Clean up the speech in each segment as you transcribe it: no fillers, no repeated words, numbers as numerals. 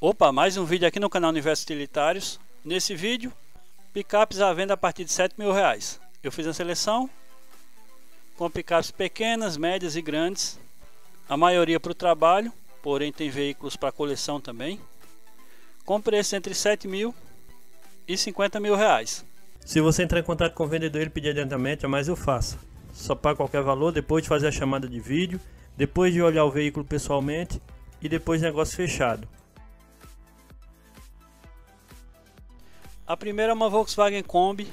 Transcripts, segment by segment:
Opa, mais um vídeo aqui no canal Universo Utilitários. Nesse vídeo, picapes à venda a partir de R$7.000. Eu fiz a seleção com picapes pequenas, médias e grandes. A maioria para o trabalho, porém tem veículos para coleção também. Com preço entre R$7.000 e R$50.000. Se você entrar em contato com o vendedor e pedir adiantamento, jamais eu faço. Só paga qualquer valor depois de fazer a chamada de vídeo, depois de olhar o veículo pessoalmente e depois de negócio fechado. A primeira é uma Volkswagen Kombi,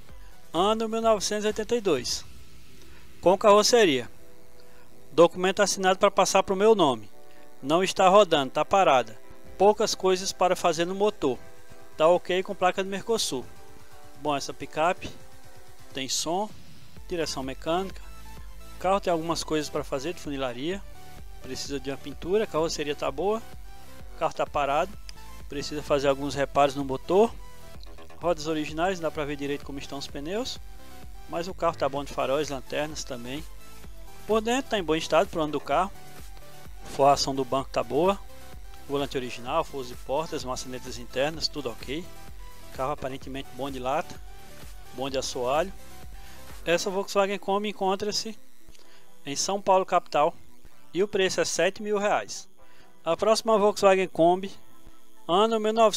ano 1982, com carroceria. Documento assinado para passar para o meu nome. Não está rodando, está parada. Poucas coisas para fazer no motor. Está ok com placa do Mercosul. Bom, essa picape tem som, direção mecânica. O carro tem algumas coisas para fazer de funilaria. Precisa de uma pintura, a carroceria está boa. O carro está parado. Precisa fazer alguns reparos no motor. Rodas originais, não dá para ver direito como estão os pneus, mas o carro está bom de faróis, lanternas também. Por dentro está em bom estado pro ano do carro. Forração do banco está boa. Volante original, forros de portas, maçanetas internas, tudo ok. Carro aparentemente bom de lata, bom de assoalho. Essa Volkswagen Kombi encontra-se em São Paulo capital e o preço é R$7.000. A próxima Volkswagen Kombi, ano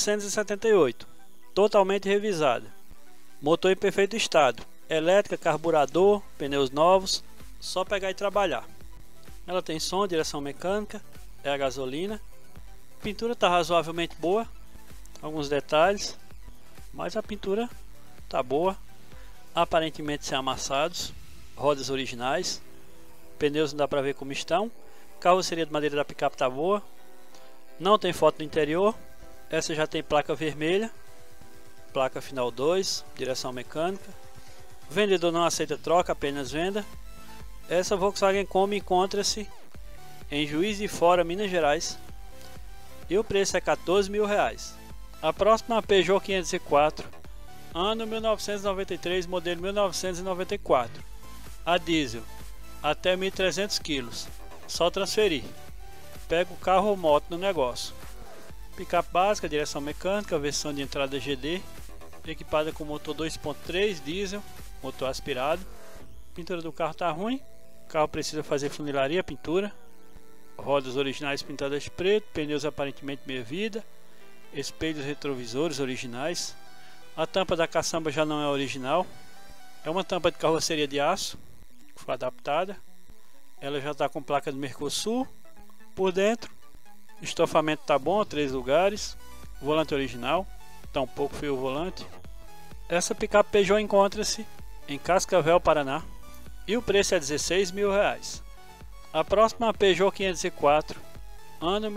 1978. Totalmente revisada, motor em perfeito estado, elétrica, carburador, pneus novos, só pegar e trabalhar. Ela tem som, direção mecânica, é a gasolina. A pintura está razoavelmente boa, alguns detalhes, mas a pintura está boa, aparentemente sem amassados. Rodas originais, pneus não dá para ver como estão. Carroceria de madeira da picape está boa, não tem foto do interior. Essa já tem placa vermelha. Placa final 2, direção mecânica. Vendedor não aceita troca, apenas venda. Essa Volkswagen Kombi encontra-se em Juiz de Fora, Minas Gerais, e o preço é R$14.000. A próxima é a Peugeot 504, ano 1993, modelo 1994. A diesel, até 1.300 kg, só transferir. Pega o carro ou moto no negócio. Picape básica, direção mecânica, versão de entrada GD, equipada com motor 2.3 diesel, motor aspirado. Pintura do carro está ruim, o carro precisa fazer funilaria, pintura. Rodas originais pintadas de preto, pneus aparentemente meia vida, espelhos retrovisores originais. A tampa da caçamba já não é original, é uma tampa de carroceria de aço, que foi adaptada. Ela já está com placa do Mercosul. Por dentro, o estofamento está bom, 3 lugares. Volante original, está um pouco feio o volante. Essa picape Peugeot encontra-se em Cascavel, Paraná, e o preço é R$16.000. A próxima é a Peugeot 504, ano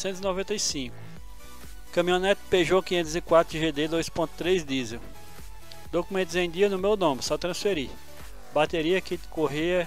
1995. Caminhonete Peugeot 504 GD 2.3 diesel. Documentos em dia no meu nome, só transferir. Bateria, kit correia,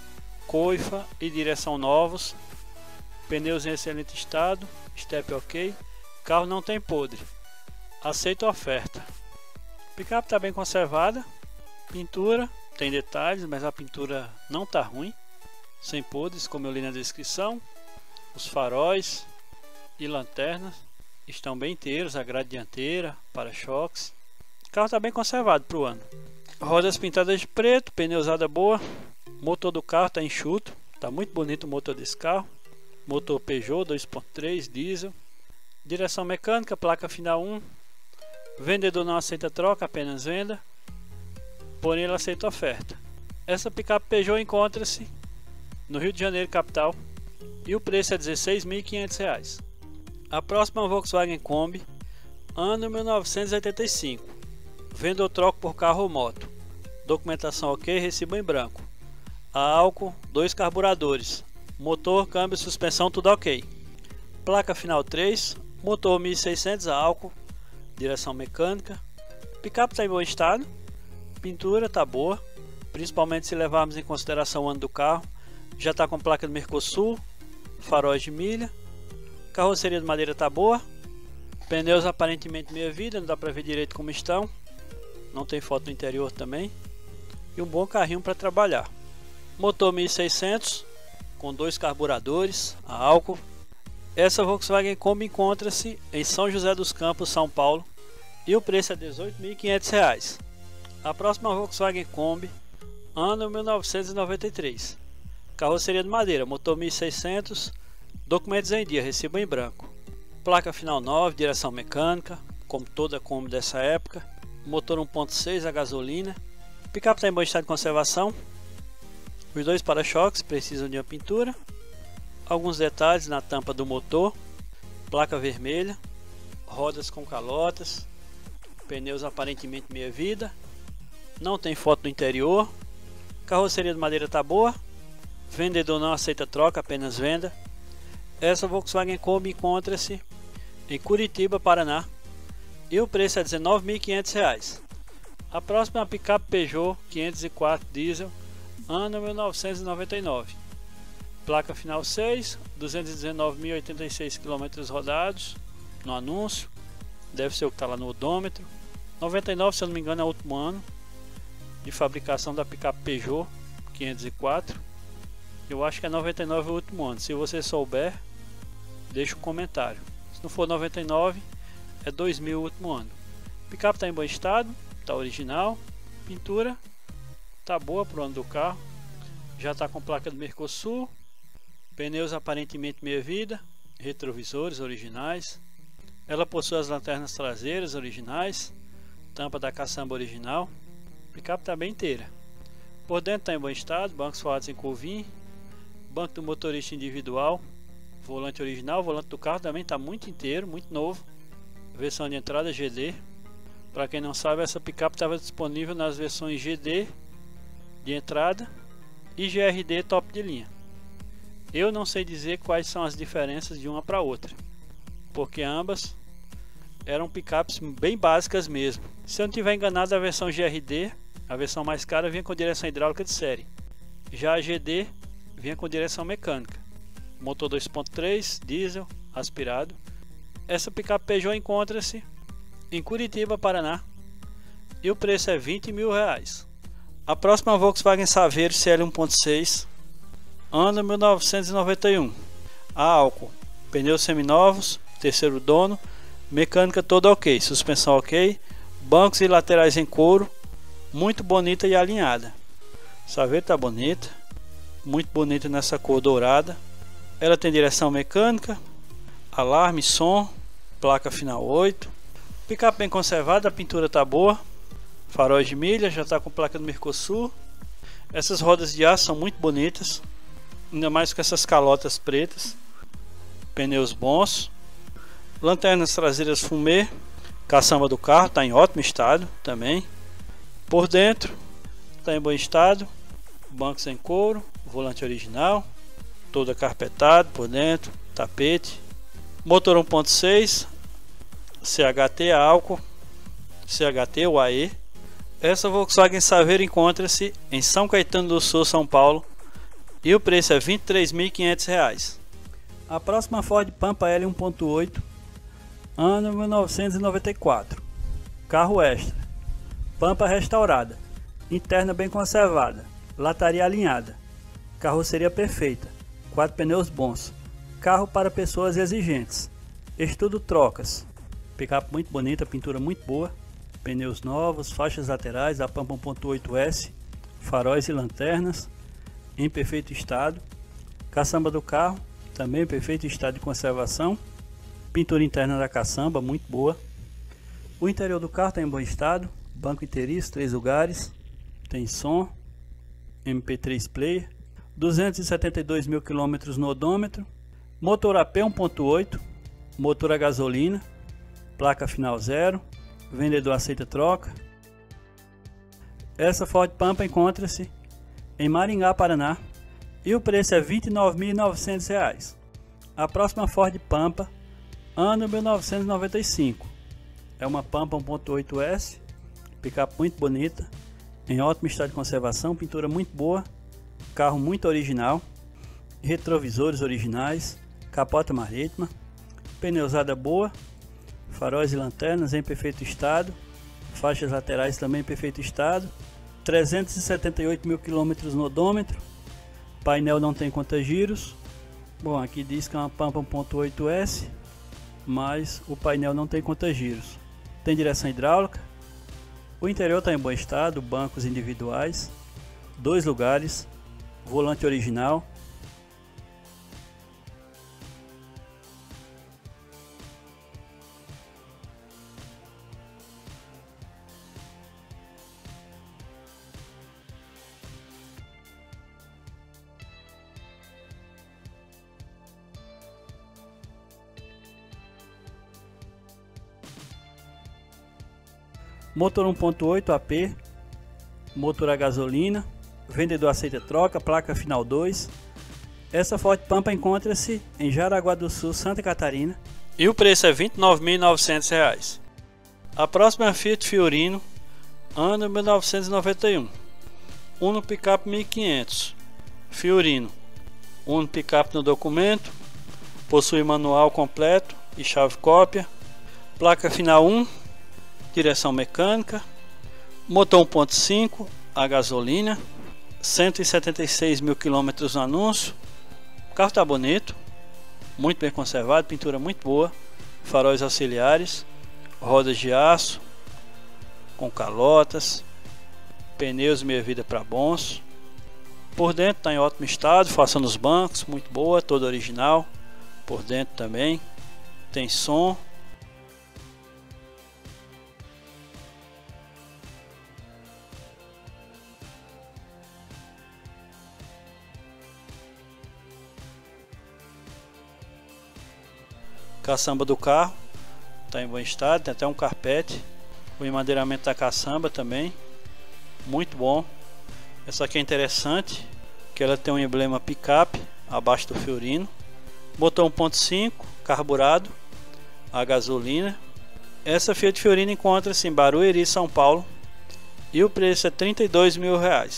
coifa e direção novos. Pneus em excelente estado, step ok. Carro não tem podre. Aceito a oferta. Picape está bem conservada. Pintura tem detalhes, mas a pintura não está ruim. Sem podres, como eu li na descrição. Os faróis e lanternas estão bem inteiros. A grade dianteira, para-choques. O carro está bem conservado para o ano. Rodas pintadas de preto, pneusada boa. Motor do carro está enxuto. Está muito bonito o motor desse carro. Motor Peugeot 2.3 diesel. Direção mecânica, placa final 1. Vendedor não aceita troca, apenas venda. Porém ele aceita oferta. Essa picape Peugeot encontra-se no Rio de Janeiro capital e o preço é R$16.500. A próxima é a Volkswagen Kombi, ano 1985. Venda ou troco por carro ou moto. Documentação ok, recibo em branco. A álcool, 2 carburadores. Motor, câmbio, suspensão, tudo ok. Placa final 3, motor 1600 a álcool, direção mecânica. Picape está em bom estado, pintura está boa, principalmente se levarmos em consideração o ano do carro. Já está com placa do Mercosul, faróis de milha. Carroceria de madeira está boa. Pneus aparentemente meia vida, não dá para ver direito como estão. Não tem foto do interior também. E um bom carrinho para trabalhar. Motor 1600 com 2 carburadores a álcool. Essa Volkswagen Kombi encontra-se em São José dos Campos, São Paulo, e o preço é R$ 18.500. A próxima Volkswagen Kombi, ano 1993, carroceria de madeira, motor 1600, documentos em dia, recibo em branco, placa final 9, direção mecânica, como toda Kombi dessa época, motor 1.6 a gasolina, picape está em bom estado de conservação, os dois para-choques precisam de uma pintura, alguns detalhes na tampa do motor, placa vermelha, rodas com calotas, pneus aparentemente meia vida, não tem foto do interior, carroceria de madeira está boa, vendedor não aceita troca, apenas venda. Essa Volkswagen Kombi encontra-se em Curitiba, Paraná, e o preço é R$ 19.500. A próxima é a picape Peugeot 504 diesel, ano 1999, placa final 6, 219.086 km rodados no anúncio, deve ser o que está lá no odômetro. 99, se eu não me engano, é o último ano de fabricação da picape Peugeot 504. Eu acho que é 99 o último ano. Se você souber, deixa um comentário. Se não for 99, é 2000 o último ano. Picape está em bom estado, está original, pintura está boa para o ano do carro, já está com placa do Mercosul, pneus aparentemente meia vida, retrovisores originais. Ela possui as lanternas traseiras originais, tampa da caçamba original. Picape está bem inteira. Por dentro está em bom estado, bancos forrados em Covin, banco do motorista individual, volante original, volante do carro também está muito inteiro, muito novo. Versão de entrada GD. Para quem não sabe, essa picape estava disponível nas versões GD de entrada e GRD top de linha. Eu não sei dizer quais são as diferenças de uma para outra, porque ambas eram picapes bem básicas mesmo. Se eu não estiver enganado, a versão GRD, a versão mais cara, vinha com direção hidráulica de série. Já a GD vinha com direção mecânica, motor 2.3 diesel aspirado. Essa picape Peugeot encontra-se em Curitiba, Paraná, e o preço é R$ 20.000. A próxima Volkswagen Saveiro CL 1.6, ano 1991, a álcool, pneus seminovos, terceiro dono, mecânica toda ok, suspensão ok, bancos e laterais em couro, muito bonita e alinhada. Saveiro tá bonita, muito bonita nessa cor dourada. Ela tem direção mecânica, alarme, som, placa final 8, picape bem conservada, a pintura tá boa, faróis de milha, já está com placa do Mercosul. Essas rodas de aço são muito bonitas, ainda mais com essas calotas pretas, pneus bons, lanternas traseiras fumê, caçamba do carro está em ótimo estado também. Por dentro está em bom estado, bancos em couro, volante original, todo acarpetado por dentro, tapete, motor 1.6 CHT a álcool, CHT ou AE. Essa Volkswagen Saveiro encontra-se em São Caetano do Sul, São Paulo, e o preço é R$ 23.500. A próxima Ford Pampa L 1.8, ano 1994, carro extra, Pampa restaurada, interna bem conservada, lataria alinhada, carroceria perfeita, 4 pneus bons, carro para pessoas exigentes, estudo trocas, picape muito bonita, pintura muito boa, pneus novos, faixas laterais, a Pampa 1.8S, faróis e lanternas em perfeito estado, caçamba do carro também em perfeito estado de conservação, pintura interna da caçamba muito boa, o interior do carro está em bom estado, banco inteiriço, 3 lugares, tem som, MP3 player, 272.000 km no odômetro, motor AP 1.8, motor a gasolina, placa final 0, vendedor aceita troca. Essa Ford Pampa encontra-se em Maringá, Paraná, e o preço é R$ 29.900. A próxima Ford Pampa, ano 1995, é uma Pampa 1.8S, picape muito bonita, em ótimo estado de conservação, pintura muito boa, carro muito original, retrovisores originais, capota marítima, pneusada boa, faróis e lanternas em perfeito estado, faixas laterais também em perfeito estado, 378.000 km no odômetro, painel não tem conta-giros, Bom, aqui diz que é uma Pampa 1.8S, mas o painel não tem conta-giros. Tem direção hidráulica. O interior está em bom estado, bancos individuais, 2 lugares, volante original. Motor 1.8 AP, motor a gasolina, vendedor aceita troca, placa final 2. Essa Ford Pampa encontra-se em Jaraguá do Sul, Santa Catarina, e o preço é R$ 29.900. A próxima é a Fiat Fiorino, ano 1991, Uno Pickup 1500, Fiorino, Uno Pickup no documento, possui manual completo e chave cópia, placa final 1, direção mecânica, motor 1.5 a gasolina, 176 mil quilômetros no anúncio. O carro está bonito, muito bem conservado, pintura muito boa, faróis auxiliares, rodas de aço com calotas, pneus meia vida para bons. Por dentro está em ótimo estado, faça nos bancos, muito boa, toda original. Por dentro também tem som. Caçamba do carro está em bom estado, tem até um carpete. O emadeiramento da caçamba também, muito bom. Essa aqui é interessante, que ela tem um emblema picape abaixo do Fiorino. Motor 1.5, carburado a gasolina. Essa Fiat Fiorino encontra-se em Barueri, São Paulo, e o preço é R$ 32 mil.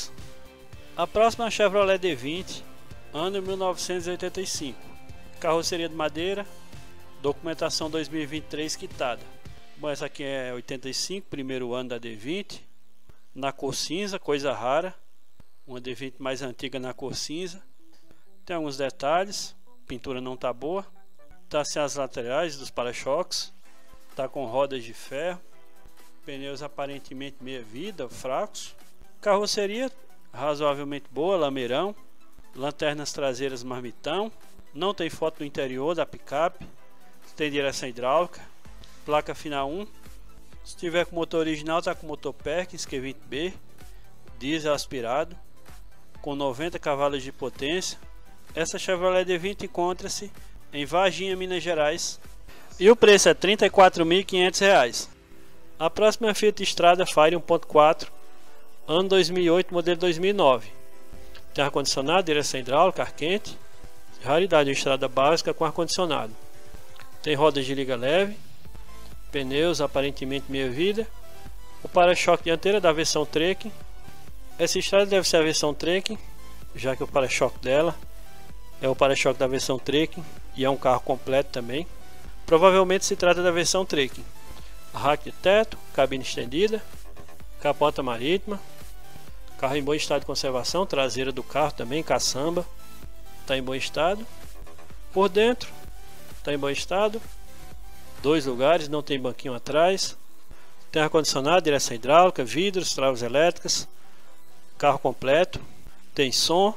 A próxima é a Chevrolet D20, ano 1985, carroceria de madeira, documentação 2023 quitada. Bom, essa aqui é 85, primeiro ano da D20, na cor cinza, coisa rara, uma D20 mais antiga na cor cinza. Tem alguns detalhes, pintura não tá boa, tá sem as laterais dos para-choques, tá com rodas de ferro, pneus aparentemente meia vida, fracos. Carroceria razoavelmente boa, lameirão, lanternas traseiras marmitão, não tem foto do interior da picape. Tem direção hidráulica, placa final 1. Se tiver com motor original, está com motor Perkins Q20B, diesel aspirado, com 90 cavalos de potência. Essa Chevrolet D20 encontra-se em Varginha, Minas Gerais, e o preço é R$ 34.500. A próxima é a Fiat Strada Fire 1.4, ano 2008, modelo 2009. Tem ar-condicionado, direção hidráulica, ar quente, raridade, uma estrada básica com ar-condicionado. Tem rodas de liga leve, pneus aparentemente meia vida, o para-choque dianteiro da versão Trekking. Essa estrada deve ser a versão Trekking, já que o para-choque dela é o para-choque da versão Trekking e é um carro completo também. Provavelmente se trata da versão Trekking. Rack de teto, cabine estendida, capota marítima, carro em bom estado de conservação, traseira do carro também, caçamba, está em bom estado. Por dentro está em bom estado, 2 lugares, não tem banquinho atrás, tem ar-condicionado, direção hidráulica, vidros, travas elétricas, carro completo, tem som,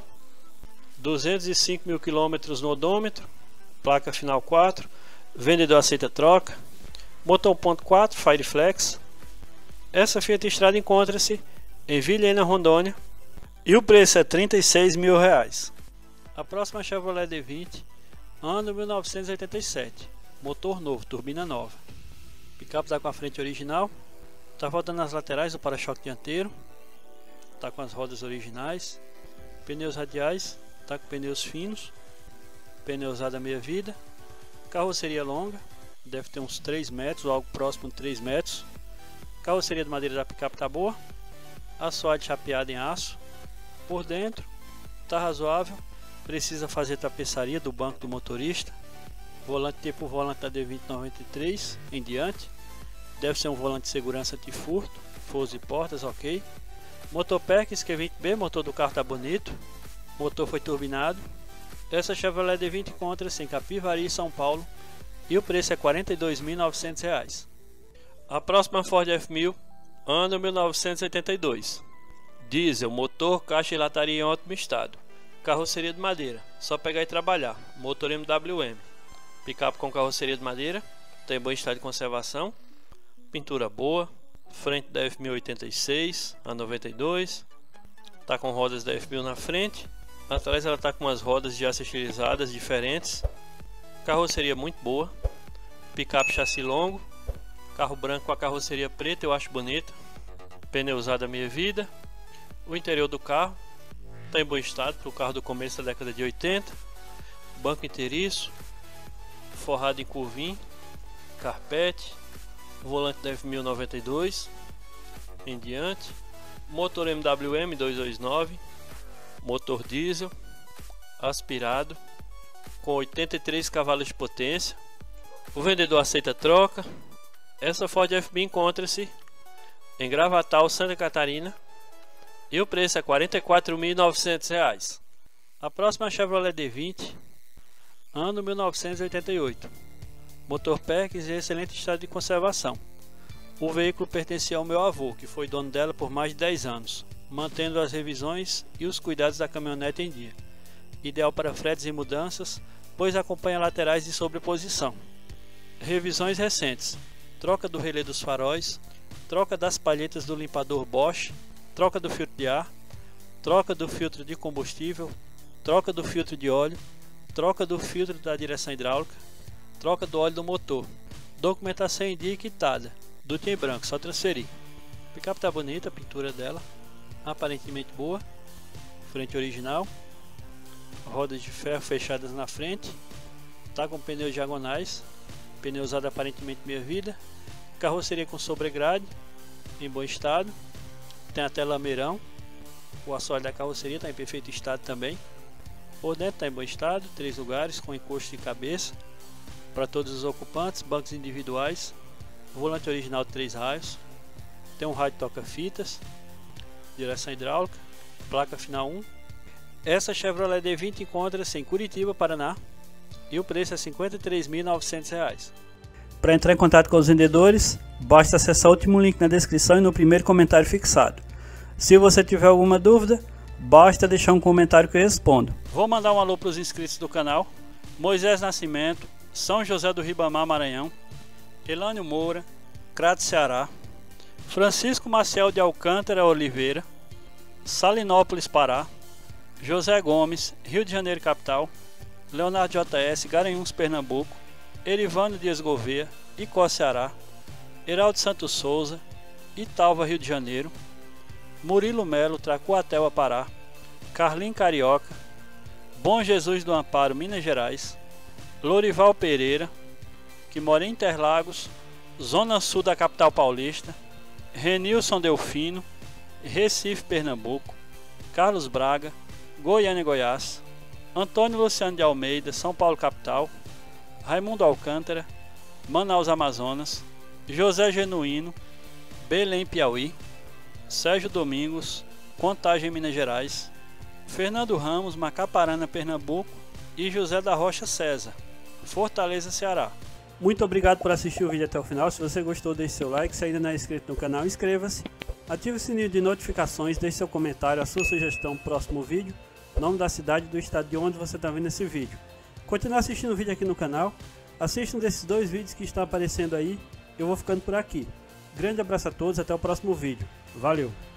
205 mil quilômetros no odômetro, placa final 4, vendedor aceita troca, motor 1.4 Fireflex. Essa Fiat Strada encontra-se em Vilhena, Rondônia, e o preço é R$ 36 mil. A próxima é a Chevrolet D20, ano 1987, motor novo, turbina nova. Picape está com a frente original, está faltando as laterais do para-choque dianteiro, está com as rodas originais, pneus radiais, está com pneus finos, pneu usado a meia vida, carroceria longa, deve ter uns 3 metros ou algo próximo de 3 metros. Carroceria de madeira da picape está boa, assoalho chapeado em aço. Por dentro está razoável, precisa fazer tapeçaria do banco do motorista. Volante tipo volante da D2093 em diante, deve ser um volante de segurança anti-furto, forros e portas, ok. Motor Perkins Q20B, motor do carro está bonito, o motor foi turbinado. Essa Chevrolet D20 encontra-se em Capivari, São Paulo, e o preço é R$ 42.900. A próxima Ford F1000, ano 1982. Diesel, motor, caixa e lataria em ótimo estado. Carroceria de madeira, só pegar e trabalhar. Motor MWM. Picape com carroceria de madeira, tem bom estado de conservação. Pintura boa. Frente da F1000 86 a 92. Tá com rodas da F1000 na frente. Atrás ela tá com umas rodas de aço estilizadas diferentes. Carroceria muito boa. Picape chassi longo. Carro branco com a carroceria preta, eu acho bonita. Pneu usado a meia vida. O interior do carro está em bom estado para o carro do começo da década de 80. Banco inteiriço, forrado em curvim, carpete, volante da F1000 92 em diante, motor MWM 229, motor diesel, aspirado, com 83 cavalos de potência. O vendedor aceita troca. Essa Ford F1000 encontra-se em Gravatal, Santa Catarina, e o preço é R$ 44.900. A próxima Chevrolet D20, ano 1988. Motor Perkins em excelente estado de conservação. O veículo pertencia ao meu avô, que foi dono dela por mais de 10 anos, mantendo as revisões e os cuidados da caminhonete em dia. Ideal para fretes e mudanças, pois acompanha laterais de sobreposição. Revisões recentes: troca do relé dos faróis, troca das palhetas do limpador Bosch, troca do filtro de ar, troca do filtro de combustível, troca do filtro de óleo, troca do filtro da direção hidráulica, troca do óleo do motor. Documentação em dia e quitada, duto em branco, só transferir. A picape tá bonita, a pintura dela, aparentemente boa. Frente original, rodas de ferro fechadas na frente, tá com pneus diagonais, pneu usado aparentemente meia vida. Carroceria com sobregrade, em bom estado. Tem até lameirão. O assoalho da carroceria está em perfeito estado também. Por dentro está em bom estado, 3 lugares com encosto de cabeça para todos os ocupantes, bancos individuais. Volante original de 3 raios. Tem um rádio toca-fitas, direção hidráulica, placa final 1. Essa Chevrolet D20 encontra-se em Curitiba, Paraná, e o preço é R$ 53.900. Para entrar em contato com os vendedores, basta acessar o último link na descrição e no primeiro comentário fixado. Se você tiver alguma dúvida, basta deixar um comentário que eu respondo. Vou mandar um alô para os inscritos do canal: Moisés Nascimento, São José do Ribamar, Maranhão, Elânio Moura, Crato, Ceará, Francisco Maciel de Alcântara Oliveira, Salinópolis, Pará, José Gomes, Rio de Janeiro, capital, Leonardo JS, Garanhuns, Pernambuco, Erivânio Dias Gouveia, Icó, Ceará, Heraldo Santos Souza, Italva, Rio de Janeiro, Murilo Melo, Tracuatel, Pará, Carlinho Carioca, Bom Jesus do Amparo, Minas Gerais, Lorival Pereira, que mora em Interlagos, Zona Sul da capital paulista, Renilson Delfino, Recife, Pernambuco, Carlos Braga, Goiânia, Goiás, Antônio Luciano de Almeida, São Paulo, capital, Raimundo Alcântara, Manaus, Amazonas, José Genuíno, Belém, Piauí, Sérgio Domingos, Contagem, Minas Gerais, Fernando Ramos, Macaparana, Pernambuco, e José da Rocha César, Fortaleza, Ceará. Muito obrigado por assistir o vídeo até o final. Se você gostou, deixe seu like. Se ainda não é inscrito no canal, inscreva-se. Ative o sininho de notificações, deixe seu comentário, a sua sugestão para o próximo vídeo, nome da cidade e do estado de onde você está vendo esse vídeo. Continue assistindo o vídeo aqui no canal, assista um desses 2 vídeos que estão aparecendo aí. Eu vou ficando por aqui. Grande abraço a todos, até o próximo vídeo. Valeu!